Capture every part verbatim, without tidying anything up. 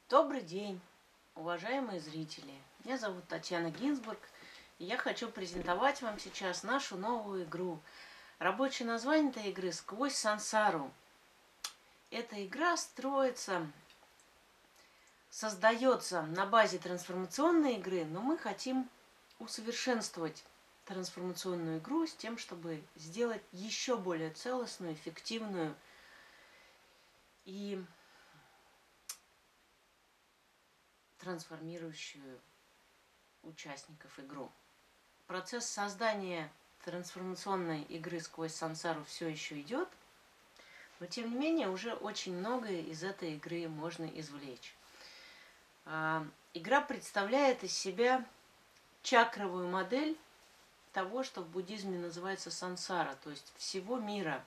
Добрый день, уважаемые зрители! Меня зовут Татьяна Гинзбург, и я хочу презентовать вам сейчас нашу новую игру. Рабочее название этой игры «Сквозь сансару». Эта игра строится, создается на базе трансформационной игры, но мы хотим усовершенствовать трансформационную игру с тем, чтобы сделать еще более целостную, эффективную и трансформирующую участников игру. Процесс создания трансформационной игры «Сквозь сансару» все еще идет, но тем не менее уже очень многое из этой игры можно извлечь. Игра представляет из себя чакровую модель того, что в буддизме называется сансара, то есть всего мира.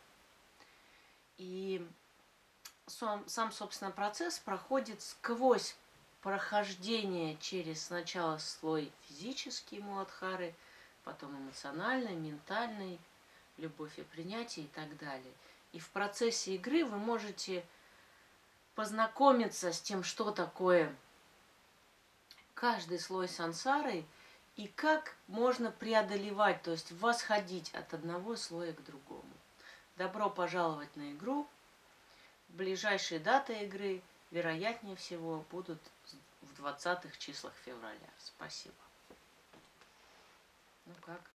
И сам, сам собственно, процесс проходит сквозь прохождение через сначала слой физический муладхары, потом эмоциональный, ментальный, любовь и принятие и так далее. И в процессе игры вы можете познакомиться с тем, что такое каждый слой сансары и как можно преодолевать, то есть восходить от одного слоя к другому. Добро пожаловать на игру. Ближайшие даты игры, вероятнее всего, будут в двадцатых числах февраля. Спасибо. Ну как?